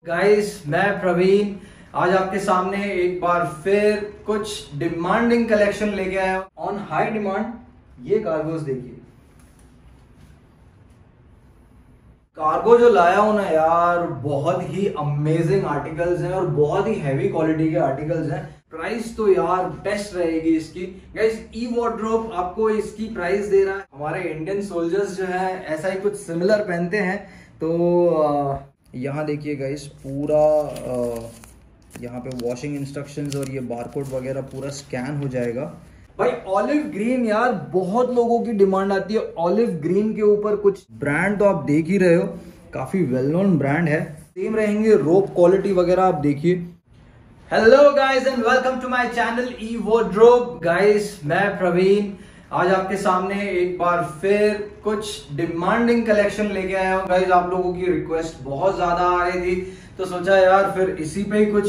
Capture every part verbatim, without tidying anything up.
Guys, मैं प्रवीण आज आपके सामने एक बार फिर कुछ डिमांडिंग कलेक्शन लेके आया हूं ऑन हाई डिमांड। ये कार्गोस देखिए, कार्गो जो लाया हूं ना यार, बहुत ही अमेजिंग आर्टिकल्स हैं और बहुत ही हैवी क्वालिटी के आर्टिकल्स हैं। प्राइस तो यार बेस्ट रहेगी इसकी। गाइस, ई वार्डरोब आपको इसकी प्राइस दे रहा है। हमारे इंडियन सोल्जर्स जो है ऐसा ही कुछ सिमिलर पहनते हैं। तो यहाँ देखिए गाइस, पूरा यहाँ पे वॉशिंग इंस्ट्रक्शंस और ये बारकोड वगैरह पूरा स्कैन हो जाएगा। भाई ऑलिव ग्रीन यार, बहुत लोगों की डिमांड आती है ऑलिव ग्रीन के ऊपर। कुछ ब्रांड तो आप देख ही रहे हो, काफी वेल नोन ब्रांड है। सेम रहेंगे रोप क्वालिटी वगैरह, आप देखिए। Hello guys and welcome to my channel E wardrobe. Guys, मैं प्रवीण आज आपके सामने एक बार फिर कुछ डिमांडिंग कलेक्शन लेके आया हूँ। गाइस, आप लोगों की रिक्वेस्ट बहुत ज्यादा आ रही थी, तो सोचा यार फिर इसी पे ही कुछ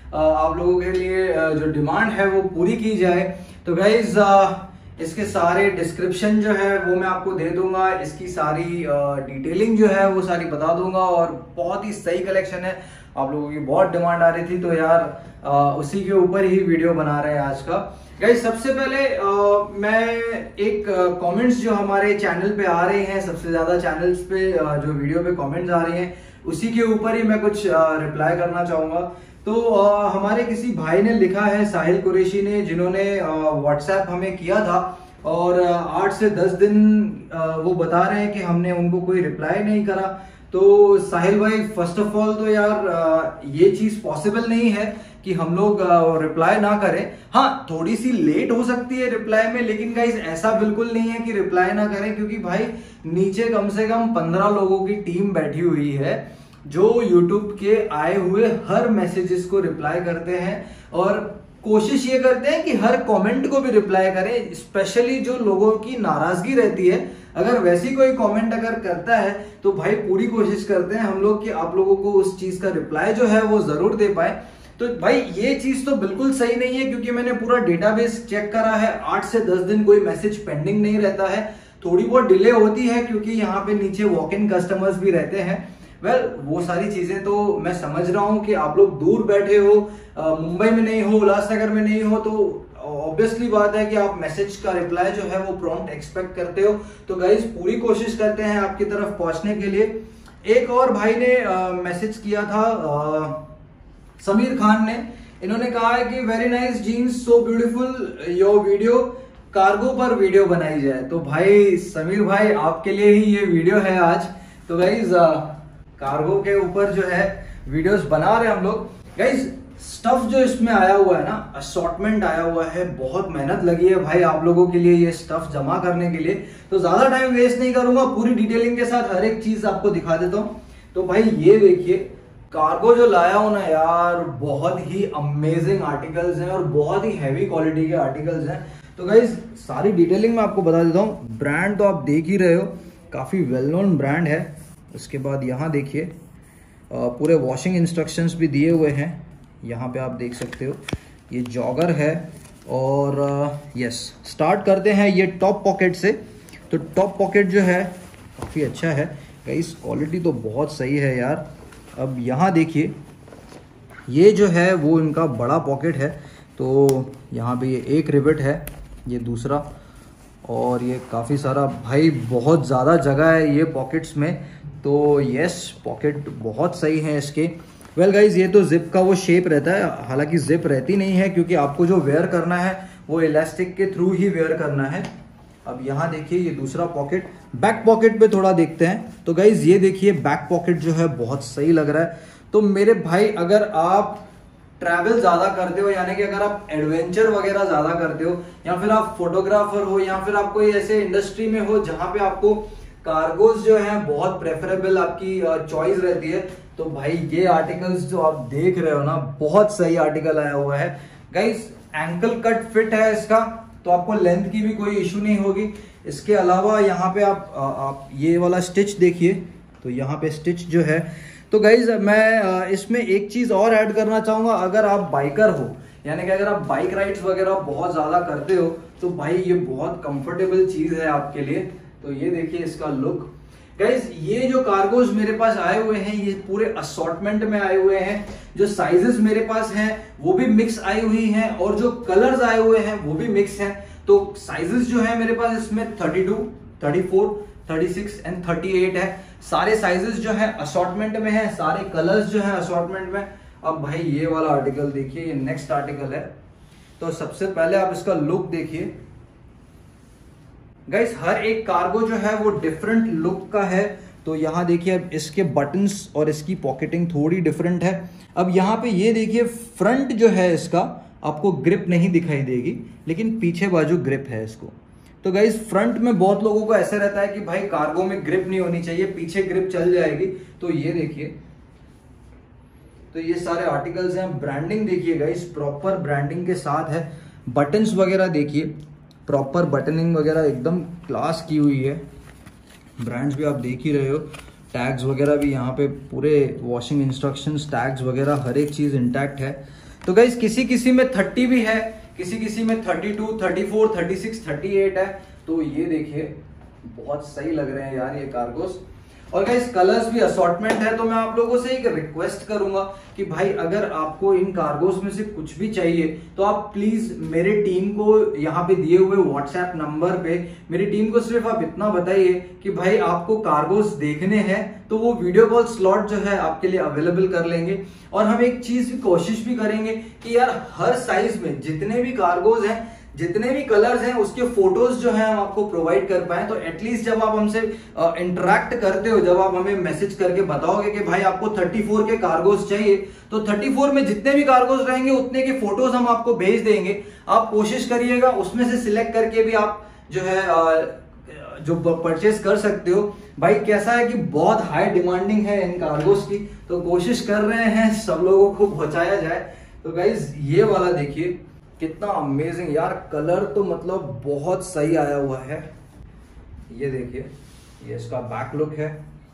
आप लोगों के लिए जो डिमांड है वो पूरी की जाए। तो गाइस, इसके सारे डिस्क्रिप्शन जो है वो मैं आपको दे दूंगा, इसकी सारी डिटेलिंग जो है वो सारी बता दूंगा। और बहुत ही सही कलेक्शन है, आप लोगों की बहुत डिमांड आ रही थी, तो यार आ, उसी के ऊपर ही वीडियो बना रहे हैं आज का। गाइस, सबसे पहले आ, मैं एक कमेंट्स जो हमारे चैनल पे आ रहे हैं, सबसे ज्यादा चैनल्स पे आ, जो वीडियो पे कमेंट्स आ रहे हैं, उसी के ऊपर ही मैं कुछ रिप्लाई करना चाहूंगा। तो आ, हमारे किसी भाई ने लिखा है, साहिल कुरैशी ने, जिन्होंने व्हाट्सएप हमें किया था और आठ से दस दिन आ, वो बता रहे हैं कि हमने उनको कोई रिप्लाई नहीं करा। तो साहिल भाई, फर्स्ट ऑफ ऑल तो यार ये चीज पॉसिबल नहीं है कि हम लोग रिप्लाई ना करें। हाँ, थोड़ी सी लेट हो सकती है रिप्लाई में, लेकिन गाइस ऐसा बिल्कुल नहीं है कि रिप्लाई ना करें, क्योंकि भाई नीचे कम से कम पंद्रह लोगों की टीम बैठी हुई है जो यूट्यूब के आए हुए हर मैसेजेस को रिप्लाई करते हैं और कोशिश ये करते हैं कि हर कमेंट को भी रिप्लाई करें। स्पेशली जो लोगों की नाराजगी रहती है, अगर वैसी कोई कमेंट अगर करता है तो भाई पूरी कोशिश करते हैं हम लोग कि आप लोगों को उस चीज का रिप्लाई जो है वो जरूर दे पाए। तो भाई ये चीज तो बिल्कुल सही नहीं है, क्योंकि मैंने पूरा डेटाबेस चेक करा है, आठ से दस दिन कोई मैसेज पेंडिंग नहीं रहता है। थोड़ी बहुत डिले होती है क्योंकि यहाँ पे नीचे वॉक इन कस्टमर्स भी रहते हैं। वेल well, वो सारी चीजें तो मैं समझ रहा हूँ कि आप लोग दूर बैठे हो, मुंबई में नहीं हो, उल्लासनगर में नहीं हो, तो ऑब्वियसली बात है कि आप मैसेज का रिप्लाई जो है वो प्रॉम्प्ट एक्सपेक्ट करते हो। तो गाइस, पूरी कोशिश करते हैं आपकी तरफ पहुंचने के लिए। एक और भाई ने मैसेज किया था, आ, समीर खान ने, इन्होंने कहा है कि very nice jeans, so beautiful your video, cargo पर वीडियो बनाई जाए। तो भाई समीर भाई, आपके लिए ही ये वीडियो है आज। तो गाइस, कार्गो के ऊपर जो है वीडियोस बना रहे हैं हम लोग। गाइस, स्टफ जो इसमें आया हुआ है ना, असॉर्टमेंट आया हुआ है, बहुत मेहनत लगी है भाई आप लोगों के लिए ये स्टफ जमा करने के लिए। तो ज्यादा टाइम वेस्ट नहीं करूंगा, पूरी डिटेलिंग के साथ हर एक चीज आपको दिखा देता हूँ। तो भाई ये देखिए, कार्गो जो लाया हूं ना यार, बहुत ही अमेजिंग आर्टिकल्स हैं और बहुत ही हैवी क्वालिटी के आर्टिकल्स हैं। तो गाइस, सारी डिटेलिंग मैं आपको बता देता हूँ। ब्रांड तो आप देख ही रहे हो, काफी वेल नोन ब्रांड है। उसके बाद यहाँ देखिए, पूरे वॉशिंग इंस्ट्रक्शंस भी दिए हुए हैं, यहाँ पे आप देख सकते हो। ये जॉगर है और यस, स्टार्ट करते हैं ये टॉप पॉकेट से। तो टॉप पॉकेट जो है काफ़ी अच्छा है गाइस, क्वालिटी तो बहुत सही है यार। अब यहाँ देखिए, ये जो है वो इनका बड़ा पॉकेट है। तो यहाँ पे ये एक रिवेट है, ये दूसरा, और ये काफ़ी सारा, भाई बहुत ज़्यादा जगह है ये पॉकेट्स में। तो यस, पॉकेट बहुत सही है इसके। वेल गाइज, ये तो जिप का वो शेप रहता है, हालांकि जिप रहती नहीं है, क्योंकि आपको जो वेयर करना है वो इलास्टिक के थ्रू ही वेयर करना है। अब यहाँ देखिए, ये दूसरा पॉकेट, बैक पॉकेट पे थोड़ा देखते हैं। तो गाइज ये देखिए, बैक पॉकेट जो है बहुत सही लग रहा है। तो मेरे भाई, अगर आप ट्रैवल ज्यादा करते हो, यानी कि अगर आप एडवेंचर वगैरह ज्यादा करते हो, या फिर आप फोटोग्राफर हो, या फिर आप कोई ऐसे इंडस्ट्री में हो जहां पे आपको कार्गोस जो है बहुत प्रेफरेबल आपकी चॉइस रहती है, तो भाई ये आर्टिकल्स जो आप देख रहे हो ना, बहुत सही आर्टिकल आया हुआ है। गाइस, एंकल कट फिट है इसका, तो आपको लेंथ की भी कोई इशू नहीं होगी। इसके अलावा यहाँ पे आप, आप ये वाला स्टिच देखिए, तो यहाँ पे स्टिच जो है। तो गाइज, मैं इसमें एक चीज और ऐड करना चाहूंगा, अगर आप बाइकर हो, यानी कि अगर आप बाइक राइड्स वगैरह बहुत ज्यादा करते हो, तो भाई ये बहुत कंफर्टेबल चीज है आपके लिए। तो ये देखिए इसका लुक। गाइस ये जो कार्गोज मेरे पास आए हुए हैं ये पूरे असॉर्टमेंट में आए हुए हैं। जो साइजेस मेरे पास हैं वो भी मिक्स आई हुई हैं और जो कलर्स आए हुए हैं वो भी मिक्स हैं। तो साइजेस जो है मेरे पास इसमें thirty two, thirty four, thirty six and thirty eight है। सारे साइजेस जो है असॉर्टमेंट में है, सारे कलर्स जो है असॉर्टमेंट में। अब भाई ये वाला आर्टिकल देखिए, ये नेक्स्ट आर्टिकल है। तो सबसे पहले आप इसका लुक देखिए गाइस, हर एक कार्गो जो है वो डिफरेंट लुक का है। तो यहाँ देखिए अब इसके बटन्स और इसकी पॉकेटिंग थोड़ी डिफरेंट है। अब यहाँ पे ये देखिए फ्रंट जो है इसका आपको ग्रिप नहीं दिखाई देगी, लेकिन पीछे बाजू ग्रिप है इसको। तो गाइस फ्रंट में बहुत लोगों को ऐसा रहता है कि भाई कार्गो में ग्रिप नहीं होनी चाहिए, पीछे ग्रिप चल जाएगी। तो ये देखिए, तो ये सारे आर्टिकल्स हैं। ब्रांडिंग देखिए गाइस, प्रॉपर ब्रांडिंग के साथ है। बटन्स वगैरह देखिए, प्रॉपर बटनिंग वगैरह एकदम क्लास की हुई है। ब्रांड्स भी आप देख ही रहे हो, टैग्स वगैरह भी यहाँ पे पूरे वॉशिंग इंस्ट्रक्शंस, टैग्स वगैरह हर एक चीज इंटैक्ट है। तो गाइस किसी किसी में थर्टी भी है, किसी किसी में thirty two, thirty four, thirty six, thirty eight है। तो ये देखिए बहुत सही लग रहे हैं यार ये कार्गोस। और गाइस कलर्स भी असॉर्टमेंट है। तो मैं आप लोगों से एक रिक्वेस्ट करूंगा कि भाई अगर आपको इन कार्गोस में से कुछ भी चाहिए तो आप प्लीज मेरे टीम को यहाँ पे दिए हुए व्हाट्सएप नंबर पे मेरी टीम को सिर्फ आप इतना बताइए कि भाई आपको कार्गोस देखने हैं, तो वो वीडियो कॉल स्लॉट जो है आपके लिए अवेलेबल कर लेंगे। और हम एक चीज की कोशिश भी करेंगे कि यार हर साइज में जितने भी कार्गोज हैं, जितने भी कलर्स हैं, उसके फोटोज जो है हम आपको प्रोवाइड कर पाए। तो एटलीस्ट जब आप हमसे इंटरेक्ट करते हो, जब आप हमें मैसेज करके बताओगे कि भाई आपको थर्टी फोर के कार्गोज चाहिए, तो थर्टी फोर में जितने भी कार्गोज रहेंगे उतने के फोटोज हम आपको भेज देंगे। आप कोशिश करिएगा उसमें से सिलेक्ट करके भी आप जो है जो परचेस कर सकते हो। भाई कैसा है कि बहुत हाई डिमांडिंग है इन कार्गोज की, तो कोशिश कर रहे हैं सब लोगों को पहुंचाया जाए। तो गाइज ये वाला देखिए कितना अमेजिंग यार, कलर तो मतलब बहुत सही आया हुआ है। ये देखिए, ये इसका बैक लुक है।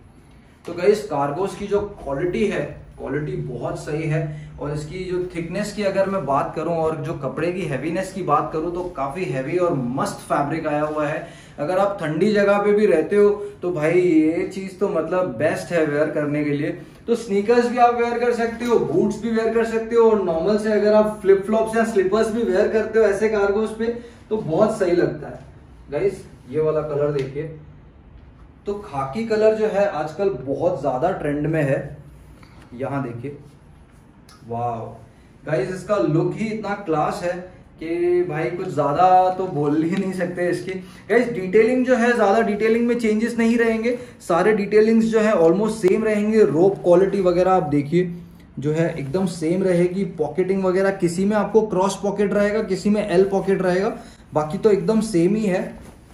तो गाइस कार्गोस की जो क्वालिटी है, क्वालिटी बहुत सही है। और इसकी जो थिकनेस की अगर मैं बात करूं और जो कपड़े की हैवीनेस की बात करूं तो काफी हैवी और मस्त फैब्रिक आया हुआ है। अगर आप ठंडी जगह पे भी रहते हो तो भाई ये चीज तो मतलब बेस्ट है वेयर करने के लिए। तो स्नीकर्स भी आप वेयर कर सकते हो, बूट्स भी वेयर कर सकते हो, और नॉर्मल से अगर आप फ्लिप फ्लॉप्स या स्लीपर्स भी वेयर करते हो ऐसे कार्गोस पे तो बहुत सही लगता है। गाइस ये वाला कलर देखिए, तो खाकी कलर जो है आजकल बहुत ज्यादा ट्रेंड में है। यहां देखिए, वाह गाइस इसका लुक ही इतना क्लास है कि भाई कुछ ज्यादा तो बोल ही नहीं सकते इसकी। गाइस डिटेलिंग जो है, ज्यादा डिटेलिंग में चेंजेस नहीं रहेंगे, सारे डिटेलिंग्स जो है ऑलमोस्ट सेम रहेंगे। रोप क्वालिटी वगैरह आप देखिए जो है एकदम सेम रहेगी। पॉकेटिंग वगैरह किसी में आपको क्रॉस पॉकेट रहेगा, किसी में एल पॉकेट रहेगा, बाकी तो एकदम सेम ही है।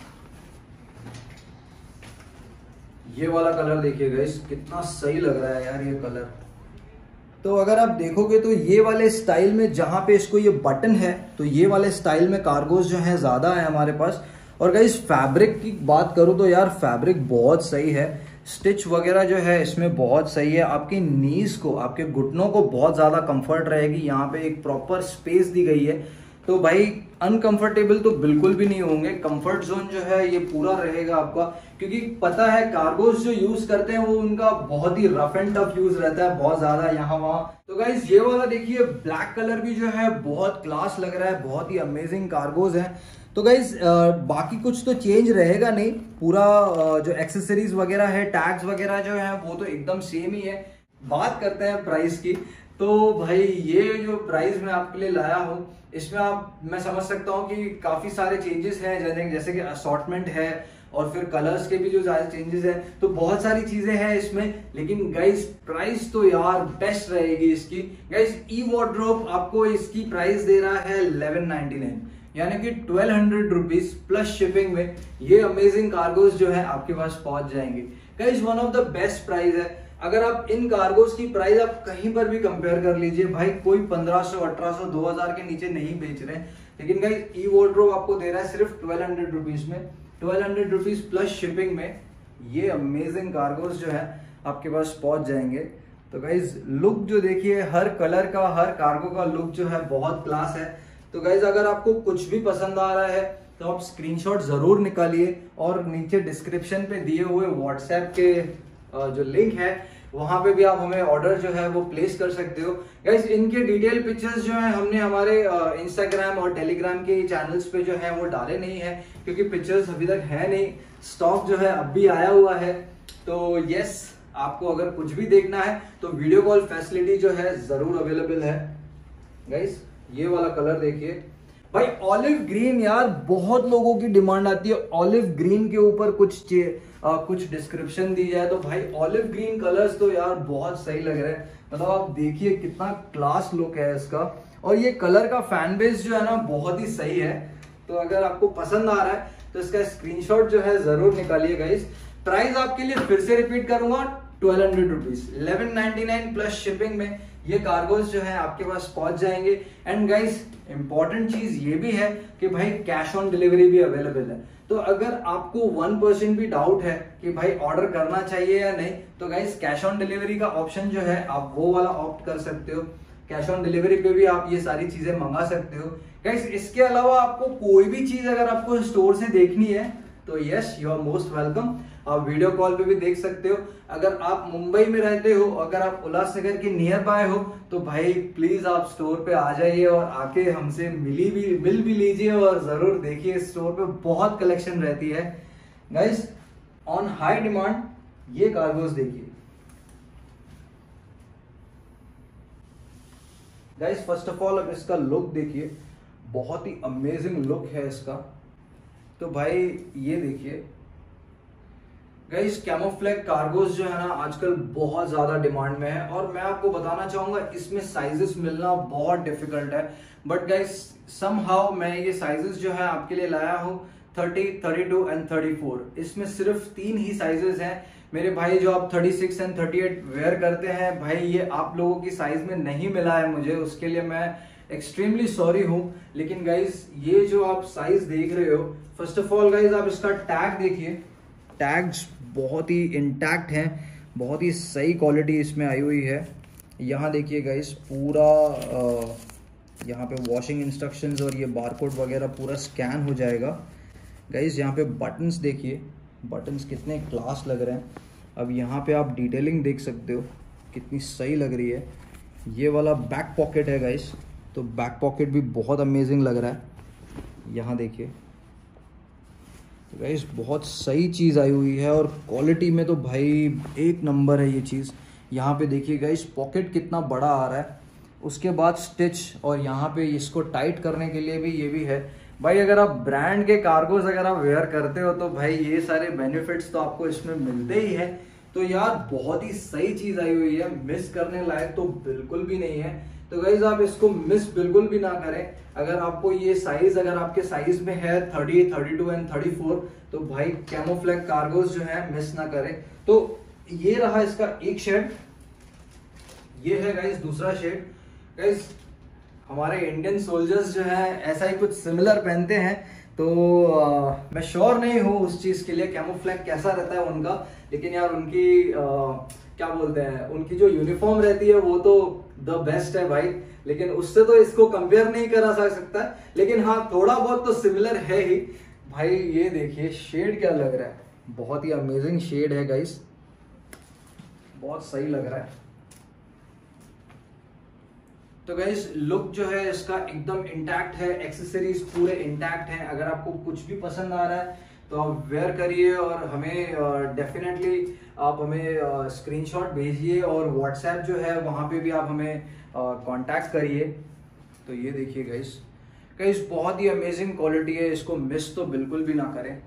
ये वाला कलर देखिए गाइस कितना सही लग रहा है यार ये कलर। तो अगर आप देखोगे तो ये वाले स्टाइल में जहां पे इसको ये बटन है, तो ये वाले स्टाइल में कार्गोस जो है ज्यादा है हमारे पास। और गाइस फैब्रिक की बात करूं तो यार फैब्रिक बहुत सही है। स्टिच वगैरह जो है इसमें बहुत सही है। आपकी नीज को, आपके घुटनों को बहुत ज्यादा कंफर्ट रहेगी। यहाँ पे एक प्रॉपर स्पेस दी गई है, तो भाई अनकंफर्टेबल तो बिल्कुल भी नहीं होंगे। कंफर्ट जोन जो है ये पूरा रहेगा आपका, क्योंकि पता है कार्गोस जो यूज करते हैं वो उनका बहुत ही रफ एंड टफ यूज रहता है, बहुत ज्यादा यहाँ वहां। तो गाइस ये वाला देखिए ब्लैक कलर भी जो है बहुत क्लास लग रहा है, बहुत ही अमेजिंग कार्गोस है। तो गाइस बाकी कुछ तो चेंज रहेगा नहीं, पूरा जो एक्सेसरीज वगैरह है, टैग्स वगैरह जो है वो तो एकदम सेम ही है। बात करते हैं प्राइस की, तो भाई ये जो प्राइस मैं आपके लिए लाया हूँ इसमें आप मैं समझ सकता हूँ कि काफी सारे चेंजेस हैं, जैसे कि असॉर्टमेंट है और फिर कलर्स के भी जो ज्यादा चेंजेस है, तो बहुत सारी चीजें हैं इसमें। लेकिन गाइस प्राइस तो यार बेस्ट रहेगी इसकी। गाइस ई वार्डरोब आपको इसकी प्राइस दे रहा है इलेवन नाइनटी नाइन, यानी कि twelve hundred rupees plus shipping में ये अमेजिंग कार्गोस जो है आपके पास पहुंच जाएंगे। Guys one of the best price है। अगर आप इन कार्गोस की प्राइस आप कहीं पर भी कंपेयर कर लीजिए, भाई कोई पंद्रह सौ, अठारह सौ, दो हजार के नीचे नहीं बेच रहे हैं। लेकिन गाइस ई वार्डरोब आपको दे रहा है सिर्फ ट्वेल्व हंड्रेड रुपीज में, twelve hundred rupees plus shipping में ये अमेजिंग कार्गोस जो है आपके पास पहुंच जाएंगे। तो गाइस लुक जो देखिए, हर कलर का, हर कार्गो का लुक जो है बहुत क्लास है। तो गाइस अगर आपको कुछ भी पसंद आ रहा है तो आप स्क्रीनशॉट जरूर निकालिए और नीचे डिस्क्रिप्शन पे दिए हुए व्हाट्सएप के जो लिंक है वहां पे भी आप हमें ऑर्डर जो है वो प्लेस कर सकते हो। गाइस इनके डिटेल पिक्चर्स जो है हमने हमारे इंस्टाग्राम और टेलीग्राम के चैनल्स पे जो है वो डाले नहीं है, क्योंकि पिक्चर्स अभी तक है नहीं, स्टॉक जो है अब भी आया हुआ है। तो यस, आपको अगर कुछ भी देखना है तो वीडियो कॉल फैसिलिटी जो है जरूर अवेलेबल है। गाइस ये वाला कलर देखिए भाई, ऑलिव ग्रीन यार बहुत लोगों की डिमांड आती है, ऑलिव ग्रीन के ऊपर कुछ आ, कुछ डिस्क्रिप्शन दी जाए तो भाई ऑलिव ग्रीन कलर्स तो यार बहुत सही लग रहे हैं। मतलब आप देखिए कितना क्लास लुक है इसका, और ये कलर का फैन बेस जो है ना बहुत ही सही है। तो अगर आपको पसंद आ रहा है तो इसका स्क्रीनशॉट जो है जरूर निकालिए। गाइस प्राइस आपके लिए फिर से रिपीट करूंगा, twelve hundred rupees, eleven ninety nine plus shipping में ये कार्गोज जो है आपके पास पहुंच जाएंगे। एंड गाइस इंपॉर्टेंट चीज ये भी है कि भाई कैश ऑन डिलीवरी भी अवेलेबल है। तो अगर आपको वन परसेंट भी डाउट है कि भाई ऑर्डर करना चाहिए या नहीं, तो गाइस कैश ऑन डिलीवरी का ऑप्शन जो है आप वो वाला ऑप्ट कर सकते हो। कैश ऑन डिलीवरी पे भी आप ये सारी चीजें मंगा सकते हो। गाइस इसके अलावा आपको कोई भी चीज अगर आपको स्टोर से देखनी है तो yes you are most welcome, आप वीडियो कॉल पे भी देख सकते हो। अगर आप मुंबई में रहते हो, अगर आप उल्लासनगर के नियर बाय हो, तो भाई प्लीज आप स्टोर पे आ जाइए और आके हमसे मिली भी मिल भी लीजिए और जरूर देखिए, स्टोर पे बहुत कलेक्शन रहती है। गाइस ऑन हाई डिमांड ये कार्गोज देखिए। गाइस फर्स्ट ऑफ ऑल अब इसका लुक देखिए, बहुत ही अमेजिंग लुक है इसका। तो भाई ये देखिए गाइस, कैमोफ्लेग कार्गोज जो है ना आजकल बहुत ज्यादा डिमांड में है, और मैं आपको बताना चाहूंगा इसमें साइजेस मिलना बहुत डिफिकल्ट है। बट गाइस समहाउ मैं ये साइजेस जो है आपके लिए लाया हूँ, thirty, thirty two and thirty four. इसमें सिर्फ तीन ही साइजेस हैं मेरे भाई। जो आप thirty six and thirty eight wear करते हैं भाई, ये आप लोगों की साइज में नहीं मिला है मुझे, उसके लिए मैं एक्सट्रीमली सॉरी हूं। लेकिन गाइस ये जो आप साइज देख रहे हो, फर्स्ट ऑफ ऑल गाइस आप इसका टैग देखिए, टैग्स बहुत ही इंटैक्ट हैं, बहुत ही सही क्वालिटी इसमें आई हुई है। यहाँ देखिए गाइस पूरा यहाँ पे वॉशिंग इंस्ट्रक्शंस और ये बारकोड वगैरह पूरा स्कैन हो जाएगा। गाइस यहाँ पे बटन्स देखिए, बटन्स कितने क्लास लग रहे हैं। अब यहाँ पे आप डिटेलिंग देख सकते हो कितनी सही लग रही है। ये वाला बैक पॉकेट है गाइस, तो बैक पॉकेट भी बहुत अमेजिंग लग रहा है। यहाँ देखिए तो गाइस बहुत सही चीज़ आई हुई है, और क्वालिटी में तो भाई एक नंबर है ये चीज़। यहाँ पे देखिए गाइस पॉकेट कितना बड़ा आ रहा है, उसके बाद स्टिच, और यहाँ पे इसको टाइट करने के लिए भी ये भी है। भाई अगर आप ब्रांड के कार्गोज अगर आप वेयर करते हो तो भाई ये सारे बेनिफिट्स तो आपको इसमें मिलते ही है। तो यार बहुत ही सही चीज़ आई हुई है, मिस करने लायक तो बिल्कुल भी नहीं है। तो गाइज आप इसको मिस बिल्कुल भी ना करें। अगर आपको ये साइज अगर आपके साइज में है thirty, thirty two and thirty four, तो भाई कैमोफ्लेग कार्गोज जो है मिस ना करें। तो ये रहा इसका एक शेड, ये है गाइज दूसरा शेड। गाइज हमारे इंडियन सोल्जर्स जो है ऐसा ही कुछ सिमिलर पहनते हैं, तो आ, मैं श्योर नहीं हूँ उस चीज के लिए कैमोफ्लेग कैसा रहता है उनका, लेकिन यार उनकी आ, क्या बोलते हैं, उनकी जो यूनिफॉर्म रहती है वो तो द बेस्ट है भाई। लेकिन उससे तो इसको कंपेयर नहीं करा जा सकता, लेकिन हाँ थोड़ा बहुत तो सिमिलर है ही। भाई ये देखिए शेड क्या लग रहा है, बहुत ही अमेजिंग शेड है गाइस, बहुत सही लग रहा है। तो गाइस लुक जो है इसका एकदम इंटैक्ट है, एक्सेसरीज पूरे इंटैक्ट हैं। अगर आपको कुछ भी पसंद आ रहा है तो आप वेयर करिए और हमें डेफिनेटली uh, आप हमें स्क्रीनशॉट uh, भेजिए, और व्हाट्सएप जो है वहाँ पे भी आप हमें कांटेक्ट uh, करिए। तो ये देखिए गाइस, गाइस बहुत ही अमेजिंग क्वालिटी है, इसको मिस तो बिल्कुल भी ना करें।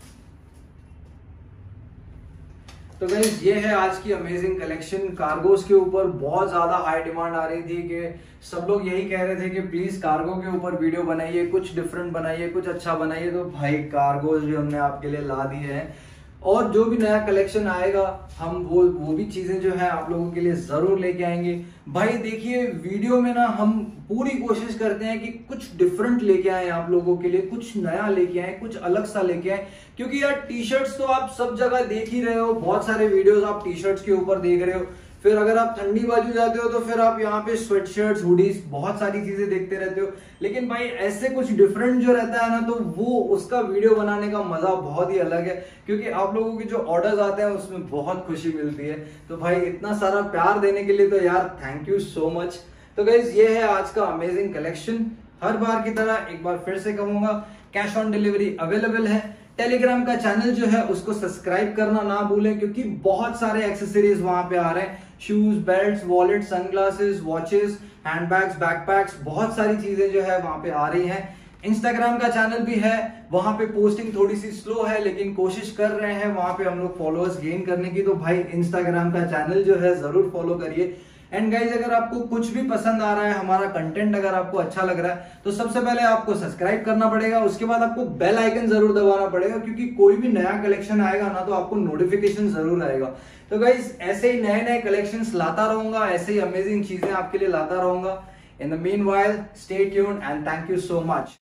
तो गाइस ये है आज की अमेजिंग कलेक्शन। कार्गोस के ऊपर बहुत ज्यादा हाई डिमांड आ रही थी कि सब लोग यही कह रहे थे कि प्लीज कार्गो के ऊपर वीडियो बनाइए, कुछ डिफरेंट बनाइए, कुछ अच्छा बनाइए। तो भाई कार्गोस भी हमने आपके लिए ला दिए हैं, और जो भी नया कलेक्शन आएगा हम वो वो भी चीजें जो है आप लोगों के लिए जरूर लेके आएंगे। भाई देखिए वीडियो में ना हम पूरी कोशिश करते हैं कि कुछ डिफरेंट लेके आए आप लोगों के लिए, कुछ नया लेके आए, कुछ अलग सा लेके आए। क्योंकि यार टी शर्ट्स तो आप सब जगह देख ही रहे हो, बहुत सारे वीडियोस आप टी शर्ट्स के ऊपर देख रहे हो, फिर अगर आप ठंडी बाजू जाते हो तो फिर आप यहाँ पे स्वेट शर्ट्स, हुडीज, बहुत सारी चीजें देखते रहते हो। लेकिन भाई ऐसे कुछ डिफरेंट जो रहता है ना, तो वो उसका वीडियो बनाने का मजा बहुत ही अलग है, क्योंकि आप लोगों के जो ऑर्डर्स आते हैं उसमें बहुत खुशी मिलती है। तो भाई इतना सारा प्यार देने के लिए तो यार थैंक यू सो मच। तो गाइज ये है आज का अमेजिंग कलेक्शन। हर बार की तरह एक बार फिर से कहूंगा, कैश ऑन डिलीवरी अवेलेबल है। टेलीग्राम का चैनल जो है उसको सब्सक्राइब करना ना भूलें, क्योंकि बहुत सारे एक्सेसरीज वहां पे आ रहे हैं। Shoes, belts, wallet, sunglasses, watches, handbags, backpacks, बहुत सारी चीजें जो है वहां पे आ रही हैं। इंस्टाग्राम का चैनल भी है, वहां पे पोस्टिंग थोड़ी सी स्लो है, लेकिन कोशिश कर रहे हैं वहां पे हम लोग फॉलोअर्स गेन करने की। तो भाई इंस्टाग्राम का चैनल जो है जरूर फॉलो करिए। एंड गाइज अगर आपको कुछ भी पसंद आ रहा है, हमारा कंटेंट अगर आपको अच्छा लग रहा है, तो सबसे पहले आपको सब्सक्राइब करना पड़ेगा, उसके बाद आपको बेल आइकन जरूर दबाना पड़ेगा, क्योंकि कोई भी नया कलेक्शन आएगा ना तो आपको नोटिफिकेशन जरूर आएगा। तो गाइज ऐसे ही नए नए कलेक्शंस लाता रहूंगा, ऐसे ही अमेजिंग चीजें आपके लिए लाता रहूंगा। In the meanwhile stay tuned and thank you so much.